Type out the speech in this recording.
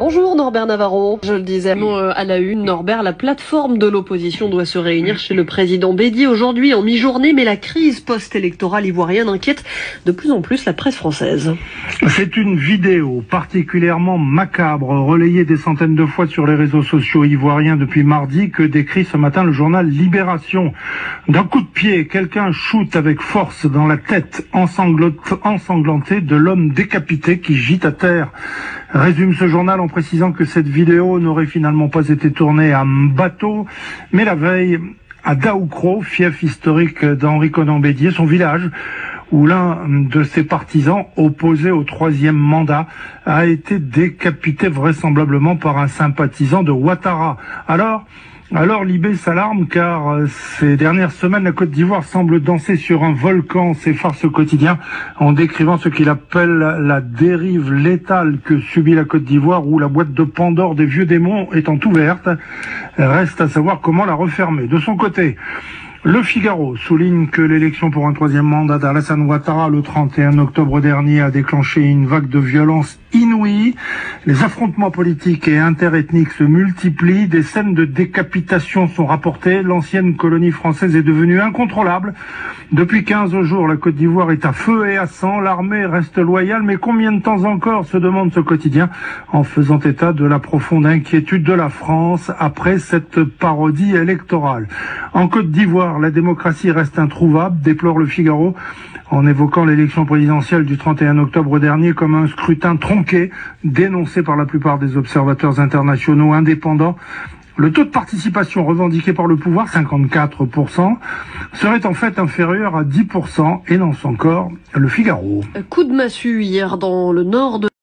Bonjour Norbert Navarro. Je le disais à la une, Norbert, la plateforme de l'opposition doit se réunir chez le président Bédié aujourd'hui en mi-journée, mais la crise post-électorale ivoirienne inquiète de plus en plus la presse française. C'est une vidéo particulièrement macabre, relayée des centaines de fois sur les réseaux sociaux ivoiriens depuis mardi, que décrit ce matin le journal Libération. D'un coup de pied, quelqu'un shoot avec force dans la tête ensanglantée de l'homme décapité qui gît à terre. Résume ce journal en précisant que cette vidéo n'aurait finalement pas été tournée à Mbato, mais la veille à Daoukro, fief historique d'Henri Konan Bédié, son village, où l'un de ses partisans, opposé au troisième mandat, a été décapité vraisemblablement par un sympathisant de Ouattara. Alors Libé s'alarme car ces dernières semaines, la Côte d'Ivoire semble danser sur un volcan, s'effarce ce quotidien en décrivant ce qu'il appelle la dérive létale que subit la Côte d'Ivoire, où la boîte de Pandore des vieux démons étant ouverte, reste à savoir comment la refermer. De son côté, Le Figaro souligne que l'élection pour un troisième mandat d'Alassane Ouattara le 31 octobre dernier a déclenché une vague de violence inouïe. Les affrontements politiques et interethniques se multiplient, des scènes de décapitation sont rapportées, l'ancienne colonie française est devenue incontrôlable. Depuis 15 jours, la Côte d'Ivoire est à feu et à sang, l'armée reste loyale, mais combien de temps encore, se demande ce quotidien, en faisant état de la profonde inquiétude de la France après cette parodie électorale. En Côte d'Ivoire, la démocratie reste introuvable, déplore Le Figaro, en évoquant l'élection présidentielle du 31 octobre dernier comme un scrutin tronqué, dénoncé par la plupart des observateurs internationaux indépendants. Le taux de participation revendiqué par le pouvoir, 54%, serait en fait inférieur à 10%, énonce encore Le Figaro. Coup de massue hier dans le nord de